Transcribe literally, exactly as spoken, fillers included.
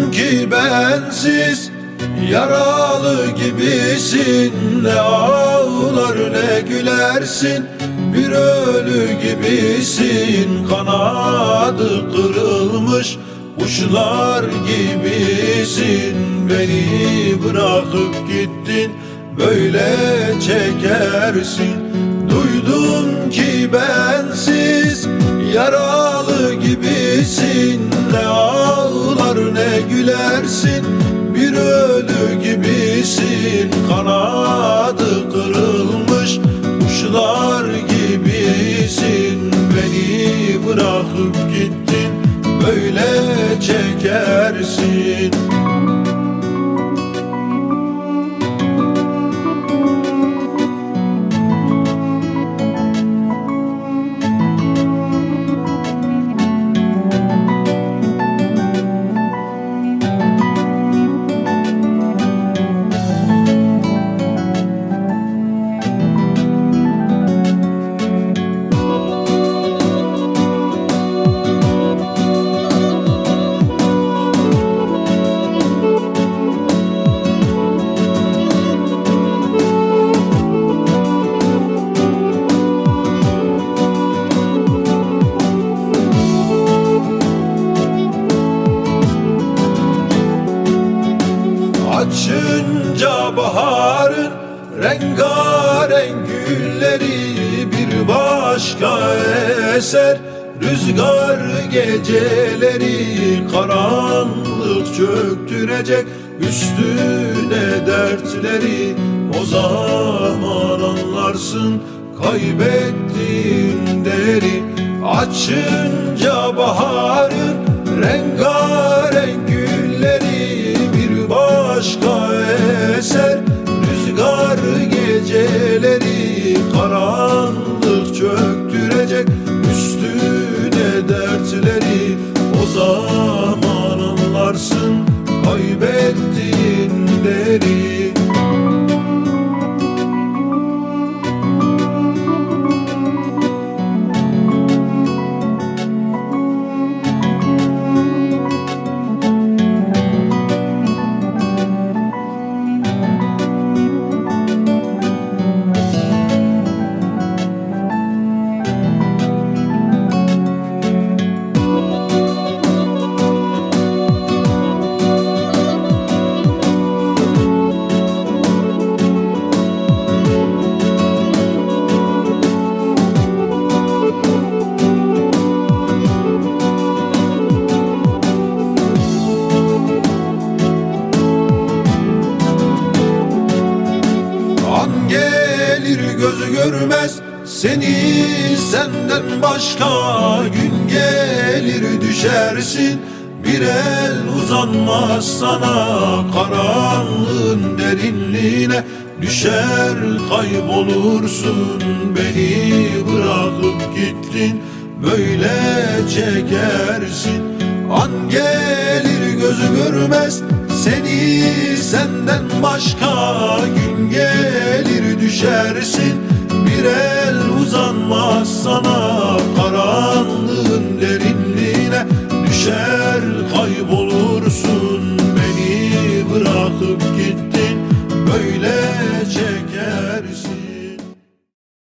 ki bensiz, yaralı gibisin. Ne ağlar ne gülersin, bir ölü gibisin. Kanadı kırılmış kuşlar gibisin. Beni bırakıp gittin, böyle çekersin. Duydum ki bensiz, yaralı gibisin. Ne ağlar ne gülersin, bir ölü gibisin. Kanadı kırılmış kuşlar gibisin. Beni bırakıp gittin, böyle çekersin. Açınca baharın rengarenk gülleri bir başka eser. Rüzgar geceleri karanlık çöktürecek üstüne dertleri. O zaman anlarsın kaybettiğin değeri. Açınca baharın rengarenk gülleri bir başka eser. Rüzgar geceleri karanlık çöktürecek üstüne dertleri. O zaman anlarsın kaybettiğin değeri. Gözü görmez seni senden başka, gün gelir düşersin, bir el uzanmaz sana. Karanlığın derinliğine düşer kaybolursun. Beni bırakıp gittin, böyle çekersin. An gelir gözü görmez seni senden başka, gün gelir düşersin, bir el uzanmaz sana.